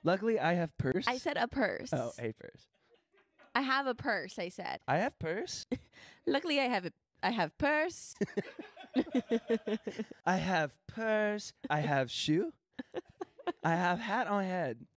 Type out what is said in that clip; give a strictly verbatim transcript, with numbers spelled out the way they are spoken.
Luckily, I have purse. I said a purse. Oh, a purse. I have a purse, I said. I have purse. Luckily, I have a, I have purse. I have purse. I have shoe. I have hat on head.